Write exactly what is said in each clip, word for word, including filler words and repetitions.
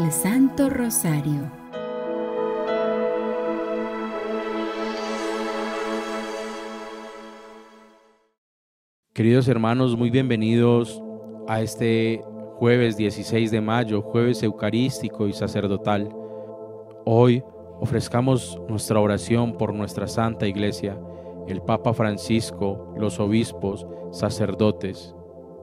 el Santo Rosario. Queridos hermanos, muy bienvenidos a este jueves dieciséis de mayo, jueves eucarístico y sacerdotal. Hoy ofrezcamos nuestra oración por nuestra Santa Iglesia, el Papa Francisco, los obispos, sacerdotes.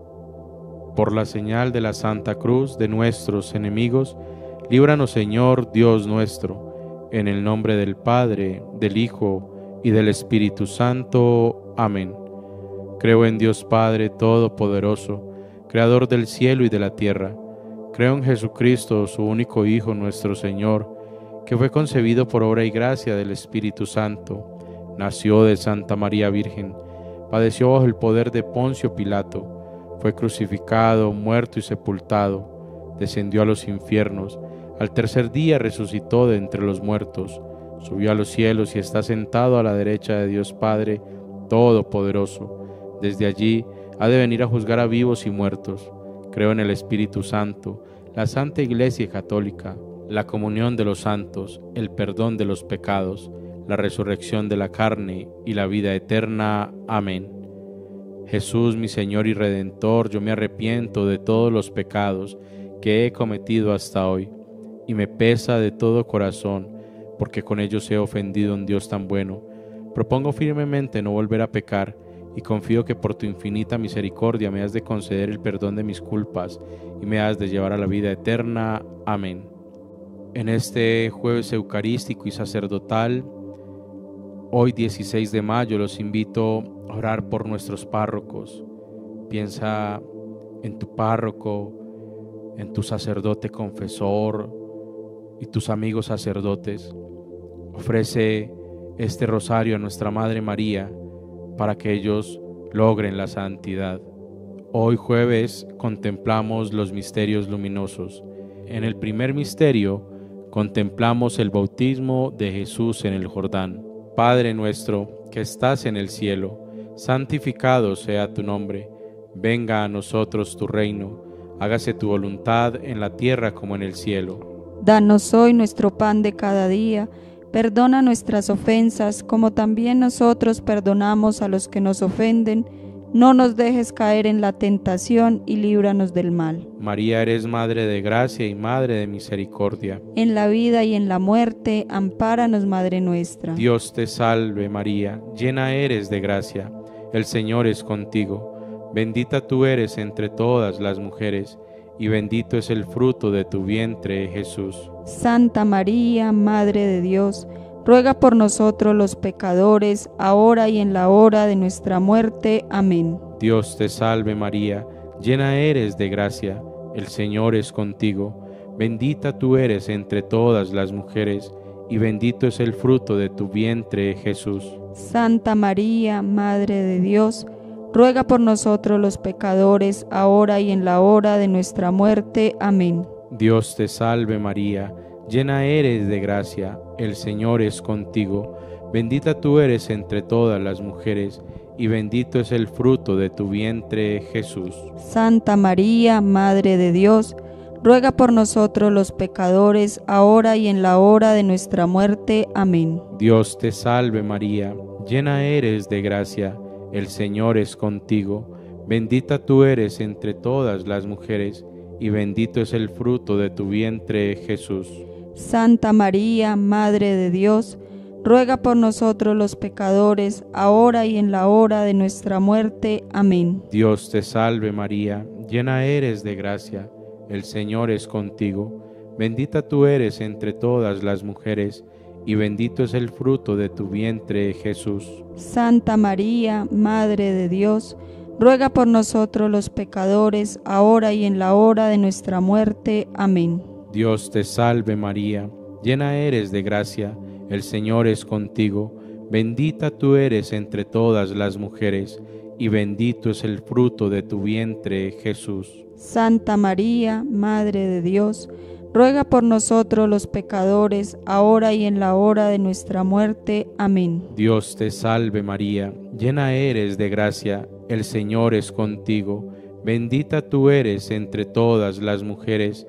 Por la señal de la Santa Cruz de nuestros enemigos, líbranos, Señor Dios nuestro, en el nombre del Padre, del Hijo y del Espíritu Santo. Amén. Creo en Dios Padre Todopoderoso, Creador del cielo y de la tierra. Creo en Jesucristo, su único Hijo, nuestro Señor, que fue concebido por obra y gracia del Espíritu Santo. Nació de Santa María Virgen, padeció bajo el poder de Poncio Pilato, fue crucificado, muerto y sepultado, descendió a los infiernos, al tercer día resucitó de entre los muertos, subió a los cielos y está sentado a la derecha de Dios Padre Todopoderoso. Desde allí ha de venir a juzgar a vivos y muertos. Creo en el Espíritu Santo, la Santa Iglesia Católica, la comunión de los santos, el perdón de los pecados, la resurrección de la carne y la vida eterna. Amén. Jesús, mi Señor y Redentor, yo me arrepiento de todos los pecados que he cometido hasta hoy, y me pesa de todo corazón, porque con ellos he ofendido a un Dios tan bueno. Propongo firmemente no volver a pecar, y confío que por tu infinita misericordia me has de conceder el perdón de mis culpas y me has de llevar a la vida eterna. Amén. En este jueves eucarístico y sacerdotal, hoy dieciséis de mayo, los invito a orar por nuestros párrocos. Piensa en tu párroco, en tu sacerdote confesor y tus amigos sacerdotes. Ofrece este rosario a nuestra Madre María, para que ellos logren la santidad. Hoy jueves contemplamos los misterios luminosos. En el primer misterio contemplamos el bautismo de Jesús en el Jordán. Padre nuestro que estás en el cielo, santificado sea tu nombre. Venga a nosotros tu reino. Hágase tu voluntad en la tierra como en el cielo. Danos hoy nuestro pan de cada día. Perdona nuestras ofensas, como también nosotros perdonamos a los que nos ofenden. No nos dejes caer en la tentación y líbranos del mal. María, eres Madre de gracia y Madre de misericordia. En la vida y en la muerte, ampáranos, Madre nuestra. Dios te salve, María, llena eres de gracia. El Señor es contigo. Bendita tú eres entre todas las mujeres, y bendito es el fruto de tu vientre, Jesús. Santa María, Madre de Dios, ruega por nosotros los pecadores, ahora y en la hora de nuestra muerte. Amén. Dios te salve, María, llena eres de gracia, el Señor es contigo. Bendita tú eres entre todas las mujeres, y bendito es el fruto de tu vientre, Jesús. Santa María, Madre de Dios, ruega por nosotros los pecadores, ahora y en la hora de nuestra muerte. Amén. Dios te salve, María, llena eres de gracia, el Señor es contigo. Bendita tú eres entre todas las mujeres, y bendito es el fruto de tu vientre, Jesús. Santa María, Madre de Dios, ruega por nosotros los pecadores, ahora y en la hora de nuestra muerte. Amén. Dios te salve, María, llena eres de gracia, el Señor es contigo. Bendita tú eres entre todas las mujeres, y bendito es el fruto de tu vientre, Jesús. Santa María, Madre de Dios, ruega por nosotros los pecadores, ahora y en la hora de nuestra muerte. Amén. Dios te salve, María, llena eres de gracia, el Señor es contigo. Bendita tú eres entre todas las mujeres, y bendito es el fruto de tu vientre, Jesús. Santa María, Madre de Dios, ruega por nosotros los pecadores, ahora y en la hora de nuestra muerte. Amén. Dios te salve, María, llena eres de gracia, el Señor es contigo. Bendita tú eres entre todas las mujeres, y bendito es el fruto de tu vientre, Jesús. Santa María, Madre de Dios, ruega por nosotros los pecadores, ahora y en la hora de nuestra muerte. Amén. Dios te salve, María, llena eres de gracia, el Señor es contigo. Bendita tú eres entre todas las mujeres,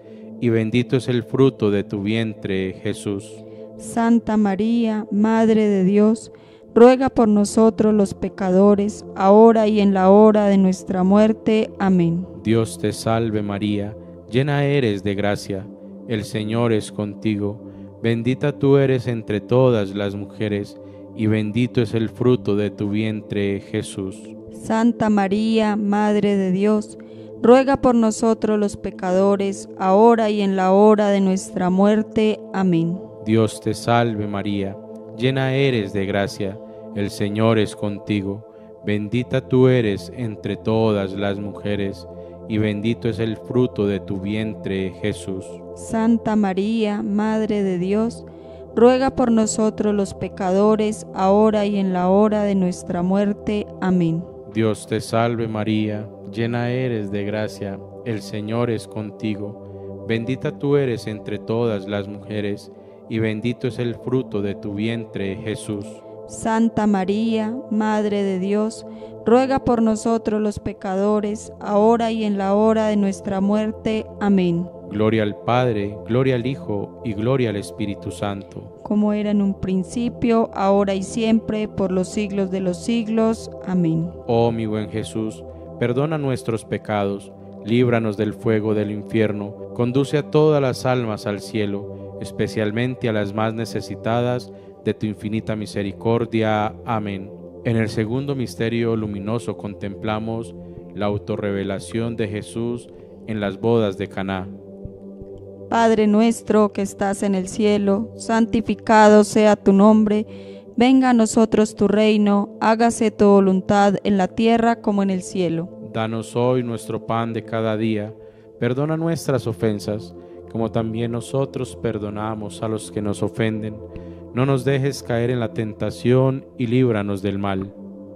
y bendito es el fruto de tu vientre, Jesús. Santa María, Madre de Dios, ruega por nosotros los pecadores, ahora y en la hora de nuestra muerte. Amén. Dios te salve María, llena eres de gracia, el Señor es contigo, bendita tú eres entre todas las mujeres, y bendito es el fruto de tu vientre, Jesús. Santa María, Madre de Dios, ruega por nosotros los pecadores, ahora y en la hora de nuestra muerte. Amén. Dios te salve María, llena eres de gracia, el Señor es contigo, bendita tú eres entre todas las mujeres, y bendito es el fruto de tu vientre, Jesús. Santa María, Madre de Dios, ruega por nosotros los pecadores, ahora y en la hora de nuestra muerte. Amén. Dios te salve María, llena eres de gracia, el Señor es contigo, bendita tú eres entre todas las mujeres, y bendito es el fruto de tu vientre, Jesús. Santa María, Madre de Dios, ruega por nosotros los pecadores, ahora y en la hora de nuestra muerte. Amén. Gloria al Padre, gloria al Hijo y gloria al Espíritu Santo. Como era en un principio, ahora y siempre, por los siglos de los siglos. Amén. Oh mi buen Jesús, perdona nuestros pecados, líbranos del fuego del infierno, conduce a todas las almas al cielo, especialmente a las más necesitadas de tu infinita misericordia. Amén. En el segundo misterio luminoso contemplamos la autorrevelación de Jesús en las bodas de Caná. Padre nuestro que estás en el cielo, santificado sea tu nombre. Venga a nosotros tu reino, hágase tu voluntad en la tierra como en el cielo. Danos hoy nuestro pan de cada día, perdona nuestras ofensas, como también nosotros perdonamos a los que nos ofenden. No nos dejes caer en la tentación y líbranos del mal.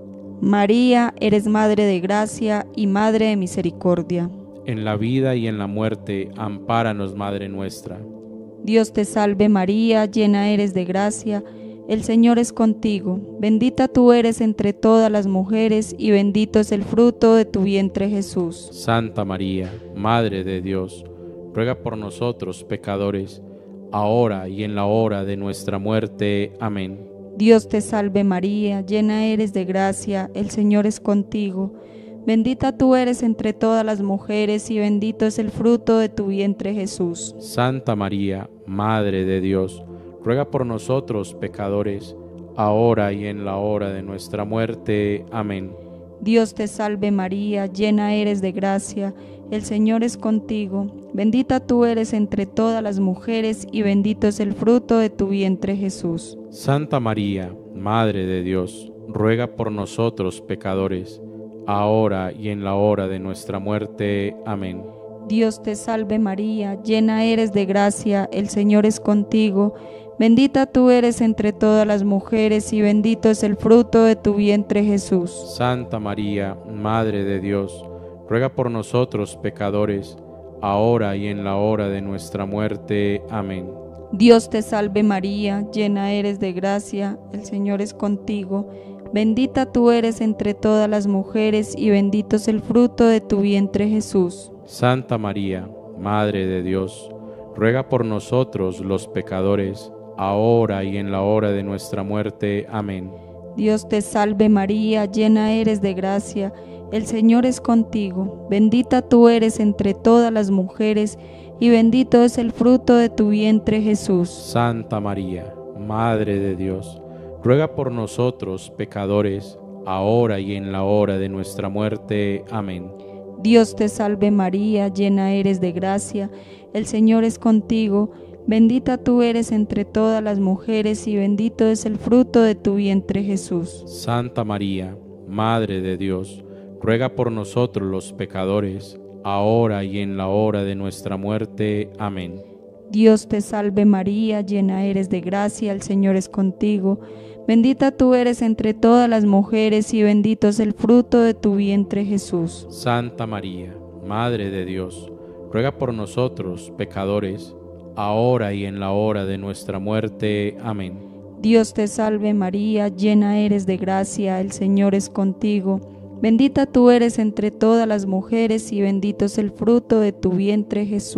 María, eres Madre de gracia y Madre de misericordia. En la vida y en la muerte, ampáranos, Madre nuestra. Dios te salve María, llena eres de gracia, el Señor es contigo. Bendita tú eres entre todas las mujeres y bendito es el fruto de tu vientre, Jesús. Santa María, Madre de Dios, ruega por nosotros pecadores, ahora y en la hora de nuestra muerte. Amén. Dios te salve María, llena eres de gracia, el Señor es contigo. Bendita tú eres entre todas las mujeres y bendito es el fruto de tu vientre, Jesús. Santa María, Madre de Dios, ruega por nosotros pecadores, ahora y en la hora de nuestra muerte. Amén. Dios te salve María, llena eres de gracia, el Señor es contigo. Bendita tú eres entre todas las mujeres y bendito es el fruto de tu vientre, Jesús. Santa María, Madre de Dios, ruega por nosotros pecadores, ahora y en la hora de nuestra muerte. Amén. Dios te salve María, llena eres de gracia, el Señor es contigo. Bendita tú eres entre todas las mujeres y bendito es el fruto de tu vientre, Jesús. Santa María, Madre de Dios, ruega por nosotros pecadores, ahora y en la hora de nuestra muerte. Amén. Dios te salve María, llena eres de gracia, el Señor es contigo. Bendita tú eres entre todas las mujeres y bendito es el fruto de tu vientre, Jesús. Santa María, Madre de Dios, ruega por nosotros los pecadores, ahora y en la hora de nuestra muerte. Amén. Dios te salve María, llena eres de gracia, el Señor es contigo. Bendita tú eres entre todas las mujeres y bendito es el fruto de tu vientre, Jesús. Santa María, Madre de Dios, ruega por nosotros pecadores, ahora y en la hora de nuestra muerte. Amén. Dios te salve María, llena eres de gracia, el Señor es contigo. Bendita tú eres entre todas las mujeres y bendito es el fruto de tu vientre, Jesús. Santa María, Madre de Dios, ruega por nosotros los pecadores, ahora y en la hora de nuestra muerte. Amén. Dios te salve María, llena eres de gracia, el Señor es contigo. Bendita tú eres entre todas las mujeres y bendito es el fruto de tu vientre, Jesús. Santa María, Madre de Dios, ruega por nosotros pecadores, ahora y en la hora de nuestra muerte. Amén. Dios te salve María, llena eres de gracia, el Señor es contigo. Bendita tú eres entre todas las mujeres y bendito es el fruto de tu vientre, Jesús.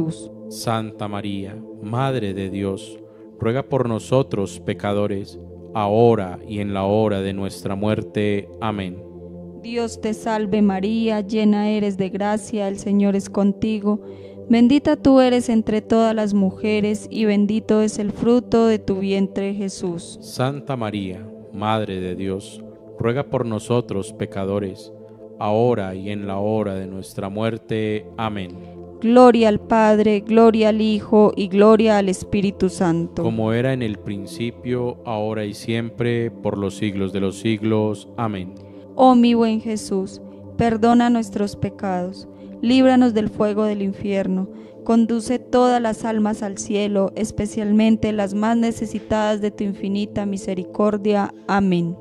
Santa María, Madre de Dios, ruega por nosotros pecadores, ahora y en la hora de nuestra muerte. Amén. Dios te salve María, llena eres de gracia, el Señor es contigo. Bendita tú eres entre todas las mujeres y bendito es el fruto de tu vientre, Jesús. Santa María, Madre de Dios, ruega por nosotros pecadores, ahora y en la hora de nuestra muerte. Amén. Gloria al Padre, gloria al Hijo y gloria al Espíritu Santo. Como era en el principio, ahora y siempre, por los siglos de los siglos. Amén. Oh mi buen Jesús, perdona nuestros pecados, líbranos del fuego del infierno, conduce todas las almas al cielo, especialmente las más necesitadas de tu infinita misericordia. Amén.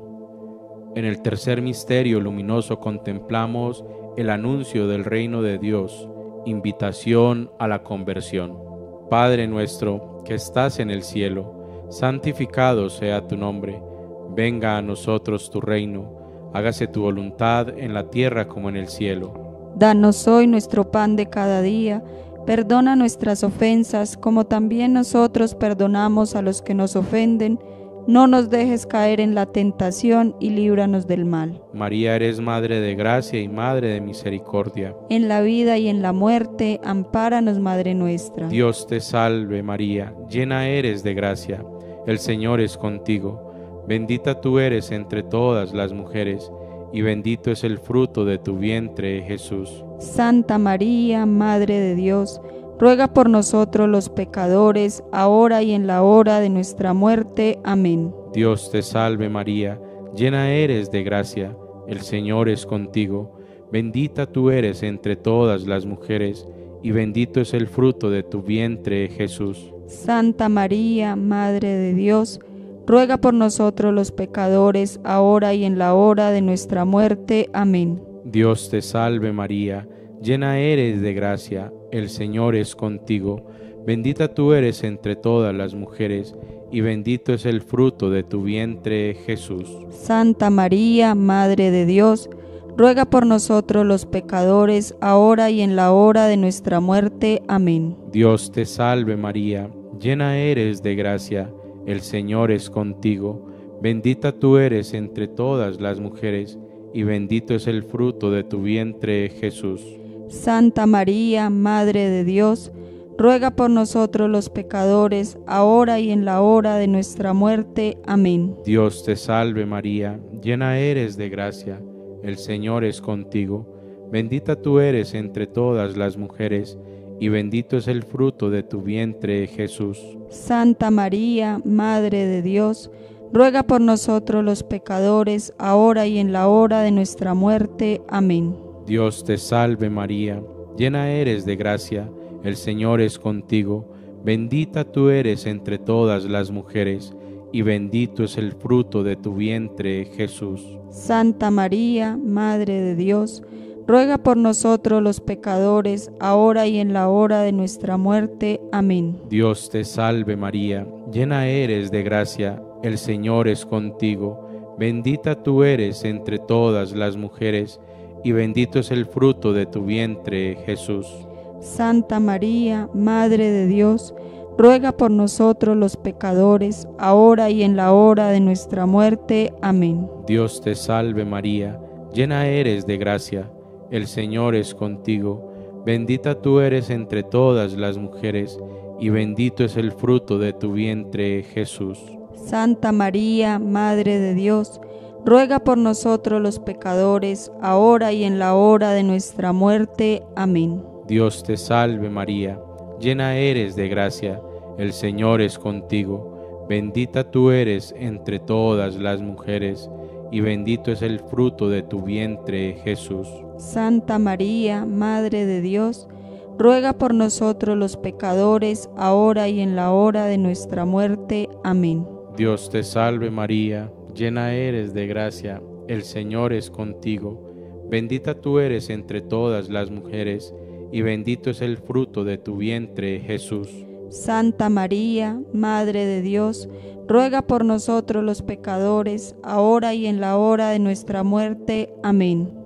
En el tercer misterio luminoso contemplamos el anuncio del reino de Dios, invitación a la conversión. Padre nuestro, que estás en el cielo, santificado sea tu nombre. Venga a nosotros tu reino, hágase tu voluntad en la tierra como en el cielo. Danos hoy nuestro pan de cada día, perdona nuestras ofensas como también nosotros perdonamos a los que nos ofenden. No nos dejes caer en la tentación y líbranos del mal. María, eres Madre de gracia y Madre de misericordia. En la vida y en la muerte, ampáranos, Madre nuestra. Dios te salve María, llena eres de gracia, el Señor es contigo. Bendita tú eres entre todas las mujeres, y bendito es el fruto de tu vientre, Jesús. Santa María, Madre de Dios, ruega por nosotros los pecadores, ahora y en la hora de nuestra muerte. Amén. Dios te salve María, llena eres de gracia, el Señor es contigo. Bendita tú eres entre todas las mujeres, y bendito es el fruto de tu vientre, Jesús. Santa María, Madre de Dios, ruega por nosotros los pecadores, ahora y en la hora de nuestra muerte. Amén. Dios te salve María, llena eres de gracia, el Señor es contigo. Bendita tú eres entre todas las mujeres, y bendito es el fruto de tu vientre, Jesús. Santa María, Madre de Dios, ruega por nosotros los pecadores, ahora y en la hora de nuestra muerte. Amén. Dios te salve María, llena eres de gracia, el Señor es contigo. Bendita tú eres entre todas las mujeres, y bendito es el fruto de tu vientre, Jesús. Santa María, Madre de Dios, ruega por nosotros los pecadores, ahora y en la hora de nuestra muerte. Amén. Dios te salve María, llena eres de gracia, el Señor es contigo. Bendita tú eres entre todas las mujeres, y bendito es el fruto de tu vientre, Jesús. Santa María, Madre de Dios, ruega por nosotros los pecadores, ahora y en la hora de nuestra muerte. Amén. Dios te salve María, llena eres de gracia, el Señor es contigo. Bendita tú eres entre todas las mujeres, y bendito es el fruto de tu vientre, Jesús. Santa María, Madre de Dios, ruega por nosotros los pecadores, ahora y en la hora de nuestra muerte. Amén. Dios te salve María, llena eres de gracia, el Señor es contigo. Bendita tú eres entre todas las mujeres, y bendito es el fruto de tu vientre, Jesús. Santa María, Madre de Dios, ruega por nosotros los pecadores, ahora y en la hora de nuestra muerte. Amén. Dios te salve María, llena eres de gracia, el Señor es contigo. Bendita tú eres entre todas las mujeres, y bendito es el fruto de tu vientre, Jesús. Santa María, Madre de Dios, ruega por nosotros los pecadores, ahora y en la hora de nuestra muerte. Amén. Dios te salve María, llena eres de gracia, el Señor es contigo. Bendita tú eres entre todas las mujeres, y bendito es el fruto de tu vientre, Jesús. Santa María, Madre de Dios, ruega por nosotros los pecadores, ahora y en la hora de nuestra muerte. Amén. Dios te salve María, llena eres de gracia, el Señor es contigo. Bendita tú eres entre todas las mujeres, y bendito es el fruto de tu vientre, Jesús. Santa María, Madre de Dios, ruega por nosotros los pecadores, ahora y en la hora de nuestra muerte. Amén.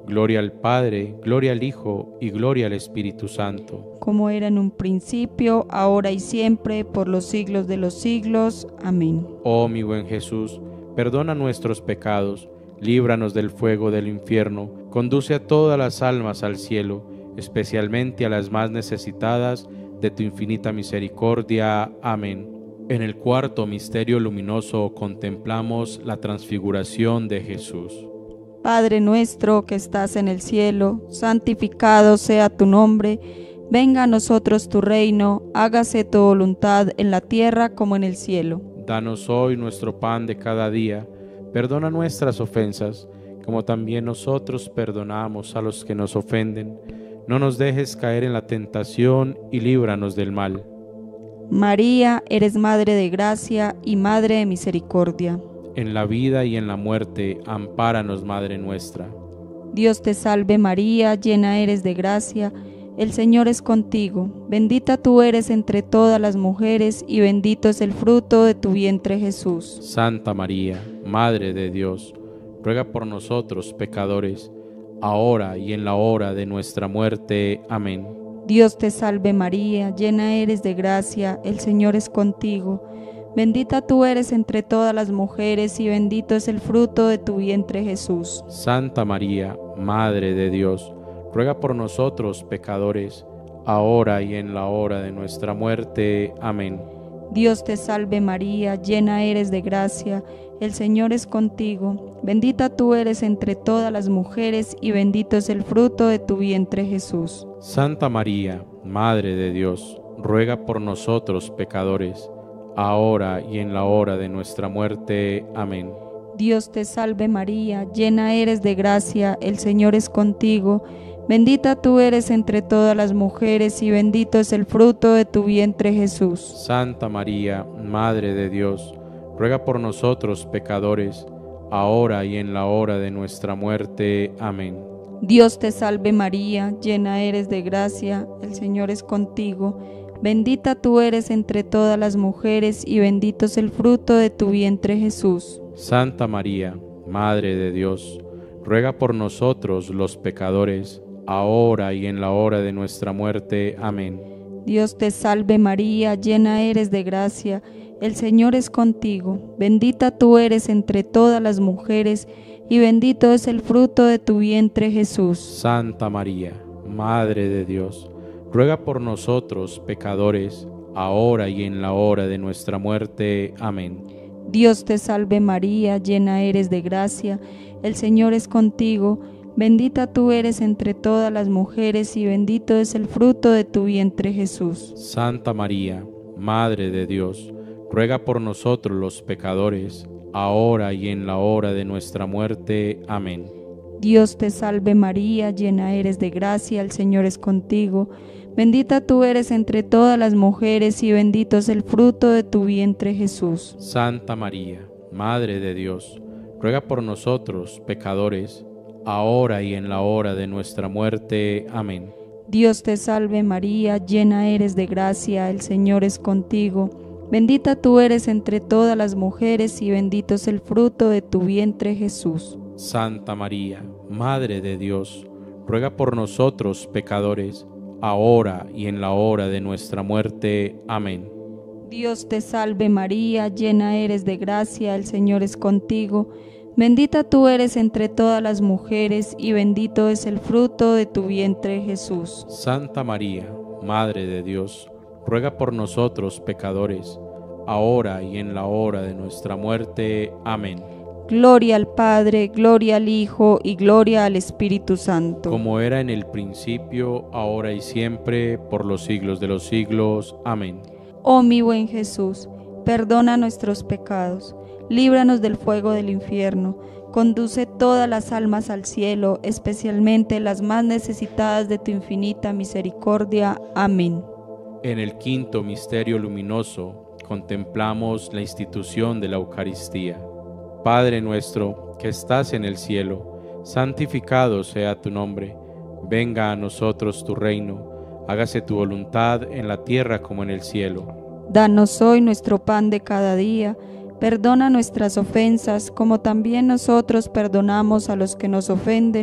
Gloria al Padre, gloria al Hijo y gloria al Espíritu Santo. Como era en un principio, ahora y siempre, por los siglos de los siglos. Amén. Oh mi buen Jesús, perdona nuestros pecados, líbranos del fuego del infierno, conduce a todas las almas al cielo, especialmente a las más necesitadas de tu infinita misericordia. Amén. En el cuarto misterio luminoso contemplamos la transfiguración de Jesús. Padre nuestro que estás en el cielo, santificado sea tu nombre. Venga a nosotros tu reino, hágase tu voluntad en la tierra como en el cielo. Danos hoy nuestro pan de cada día, perdona nuestras ofensas, como también nosotros perdonamos a los que nos ofenden. No nos dejes caer en la tentación y líbranos del mal. María, eres Madre de gracia y Madre de misericordia. En la vida y en la muerte, ampáranos, Madre nuestra. Dios te salve María, llena eres de gracia, el Señor es contigo. Bendita tú eres entre todas las mujeres y bendito es el fruto de tu vientre Jesús. Santa María, Madre de Dios, ruega por nosotros pecadores, ahora y en la hora de nuestra muerte. Amén. Dios te salve María, llena eres de gracia, el Señor es contigo. Bendita tú eres entre todas las mujeres y bendito es el fruto de tu vientre Jesús. Santa María, Madre de Dios, ruega por nosotros pecadores, ahora y en la hora de nuestra muerte. Amén. Dios te salve María, llena eres de gracia, el Señor es contigo. Bendita tú eres entre todas las mujeres y bendito es el fruto de tu vientre Jesús. Santa María, Madre de Dios, ruega por nosotros pecadores, ahora y en la hora de nuestra muerte. Amén. Dios te salve María, llena eres de gracia, el Señor es contigo. Bendita tú eres entre todas las mujeres y bendito es el fruto de tu vientre Jesús. Santa María, Madre de Dios, ruega por nosotros pecadores, ahora y en la hora de nuestra muerte. Amén. Dios te salve María, llena eres de gracia, el Señor es contigo. Bendita tú eres entre todas las mujeres y bendito es el fruto de tu vientre Jesús. Santa María, Madre de Dios, ruega por nosotros los pecadores, ahora y en la hora de nuestra muerte. Amén. Dios te salve María, llena eres de gracia, el Señor es contigo. Bendita tú eres entre todas las mujeres y bendito es el fruto de tu vientre Jesús. Santa María, Madre de Dios, ruega por nosotros pecadores, ahora y en la hora de nuestra muerte. Amén. Dios te salve María, llena eres de gracia, el Señor es contigo. Bendita tú eres entre todas las mujeres y bendito es el fruto de tu vientre Jesús. Santa María, Madre de Dios, ruega por nosotros los pecadores, ahora y en la hora de nuestra muerte. Amén. Dios te salve María, llena eres de gracia, el Señor es contigo. Bendita tú eres entre todas las mujeres y bendito es el fruto de tu vientre Jesús. Santa María, Madre de Dios, ruega por nosotros pecadores, ahora y en la hora de nuestra muerte. Amén. Dios te salve María, llena eres de gracia, el Señor es contigo. Bendita tú eres entre todas las mujeres y bendito es el fruto de tu vientre Jesús. Santa María, Madre de Dios, ruega por nosotros pecadores, ahora y en la hora de nuestra muerte. Amén. Dios te salve María, llena eres de gracia, el Señor es contigo. Bendita tú eres entre todas las mujeres y bendito es el fruto de tu vientre Jesús. Santa María, Madre de Dios, ruega por nosotros pecadores, ahora y en la hora de nuestra muerte. Amén. Gloria al Padre, gloria al Hijo y gloria al Espíritu Santo. Como era en el principio, ahora y siempre, por los siglos de los siglos. Amén. Oh mi buen Jesús, perdona nuestros pecados, líbranos del fuego del infierno, conduce todas las almas al cielo, especialmente las más necesitadas de tu infinita misericordia. Amén. En el quinto misterio luminoso, contemplamos la institución de la Eucaristía. Padre nuestro, que estás en el cielo, santificado sea tu nombre. Venga a nosotros tu reino, hágase tu voluntad en la tierra como en el cielo. Danos hoy nuestro pan de cada día, perdona nuestras ofensas como también nosotros perdonamos a los que nos ofenden.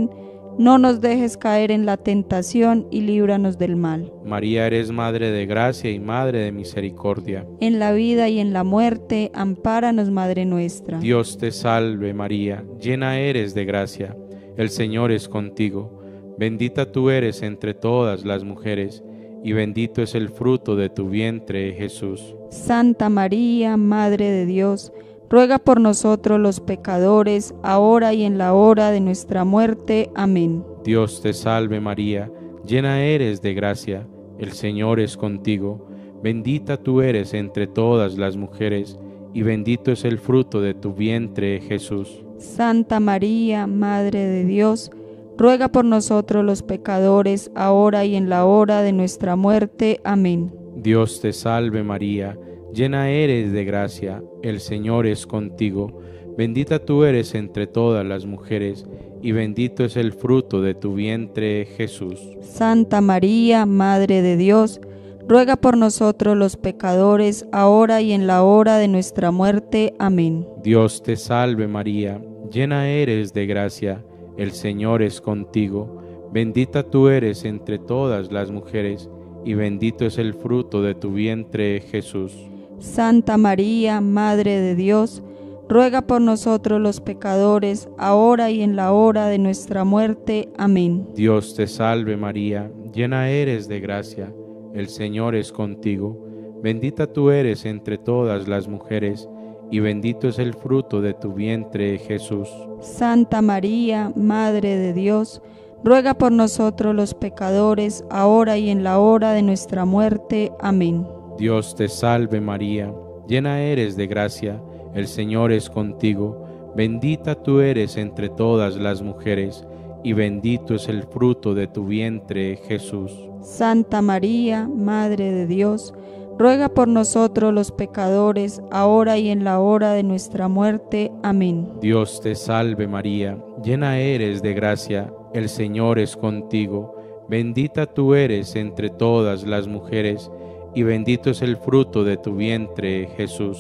no nos dejes caer en la tentación y líbranos del mal. María, eres Madre de gracia y Madre de misericordia. En la vida y en la muerte, ampáranos, Madre nuestra. Dios te salve María, llena eres de gracia, el Señor es contigo. Bendita tú eres entre todas las mujeres, y bendito es el fruto de tu vientre, Jesús. Santa María, Madre de Dios, ruega por nosotros los pecadores, ahora y en la hora de nuestra muerte. Amén. Dios te salve María, llena eres de gracia, el Señor es contigo. Bendita tú eres entre todas las mujeres, y bendito es el fruto de tu vientre, Jesús. Santa María, Madre de Dios, ruega por nosotros los pecadores, ahora y en la hora de nuestra muerte. Amén. Dios te salve María, llena eres de gracia, el Señor es contigo. Bendita tú eres entre todas las mujeres, y bendito es el fruto de tu vientre, Jesús. Santa María, Madre de Dios, ruega por nosotros los pecadores, ahora y en la hora de nuestra muerte. Amén. Dios te salve María, llena eres de gracia, el Señor es contigo. Bendita tú eres entre todas las mujeres, y bendito es el fruto de tu vientre, Jesús. Santa María, Madre de Dios, ruega por nosotros los pecadores, ahora y en la hora de nuestra muerte. Amén. Dios te salve María, llena eres de gracia, el Señor es contigo. Bendita tú eres entre todas las mujeres, y bendito es el fruto de tu vientre, Jesús. Santa María, Madre de Dios, ruega por nosotros los pecadores, ahora y en la hora de nuestra muerte. Amén. Dios te salve María, llena eres de gracia, el Señor es contigo. Bendita tú eres entre todas las mujeres, y bendito es el fruto de tu vientre, Jesús. Santa María, Madre de Dios, ruega por nosotros los pecadores, ahora y en la hora de nuestra muerte. Amén. Dios te salve María, llena eres de gracia, el Señor es contigo. Bendita tú eres entre todas las mujeres, y bendito es el fruto de tu vientre, Jesús.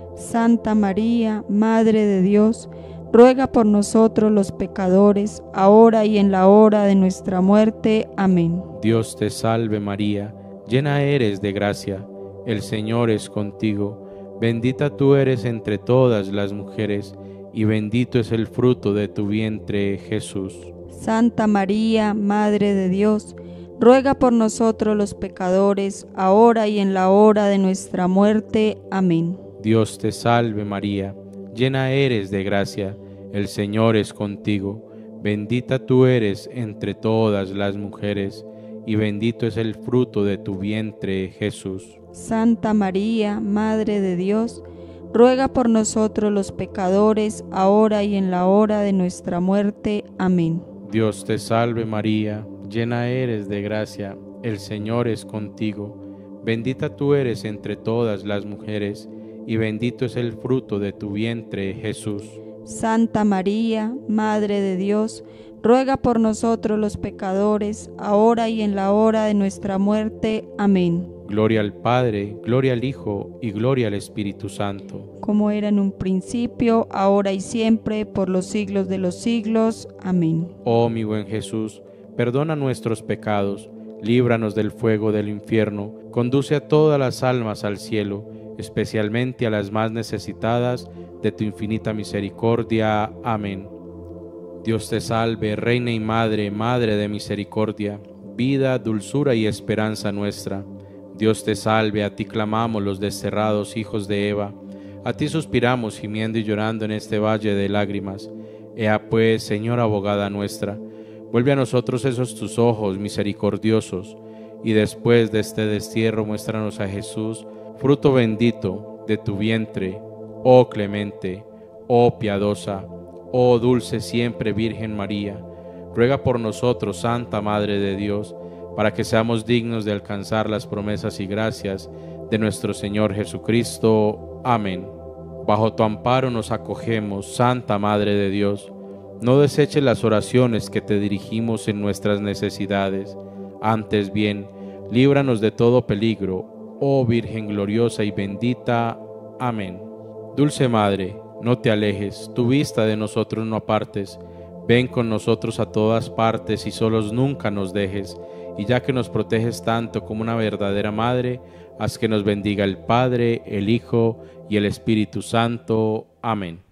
Santa María, Madre de Dios, ruega por nosotros los pecadores, ahora y en la hora de nuestra muerte. Amén. Dios te salve María, llena eres de gracia, el Señor es contigo. Bendita tú eres entre todas las mujeres, y bendito es el fruto de tu vientre, Jesús. Santa María, Madre de Dios, ruega por nosotros los pecadores, ahora y en la hora de nuestra muerte. Amén. Dios te salve María, llena eres de gracia, el Señor es contigo. Bendita tú eres entre todas las mujeres, y bendito es el fruto de tu vientre, Jesús. Santa María, Madre de Dios, ruega por nosotros los pecadores, ahora y en la hora de nuestra muerte. Amén. Dios te salve María, llena eres de gracia, el Señor es contigo. Bendita tú eres entre todas las mujeres, y bendito es el fruto de tu vientre, Jesús. Santa María, Madre de Dios, ruega por nosotros los pecadores, ahora y en la hora de nuestra muerte. Amén. Gloria al Padre, gloria al Hijo, y gloria al Espíritu Santo. Como era en un principio, ahora y siempre, por los siglos de los siglos. Amén. Oh mi buen Jesús, perdona nuestros pecados, líbranos del fuego del infierno, conduce a todas las almas al cielo, especialmente a las más necesitadas de tu infinita misericordia. Amén. Dios te salve, Reina y Madre, Madre de misericordia, vida, dulzura y esperanza nuestra. Dios te salve, a ti clamamos los desterrados hijos de Eva, a ti suspiramos gimiendo y llorando en este valle de lágrimas. Ea pues, Señora abogada nuestra, vuelve a nosotros esos tus ojos misericordiosos, y después de este destierro muéstranos a Jesús, fruto bendito de tu vientre, oh clemente, oh piadosa, oh dulce siempre Virgen María. Ruega por nosotros, Santa Madre de Dios, para que seamos dignos de alcanzar las promesas y gracias de nuestro Señor Jesucristo. Amén. Bajo tu amparo nos acogemos, Santa Madre de Dios. No deseches las oraciones que te dirigimos en nuestras necesidades. Antes bien, líbranos de todo peligro, oh Virgen gloriosa y bendita. Amén. Dulce Madre, no te alejes, tu vista de nosotros no apartes. Ven con nosotros a todas partes y solos nunca nos dejes. Y ya que nos proteges tanto como una verdadera madre, haz que nos bendiga el Padre, el Hijo y el Espíritu Santo. Amén.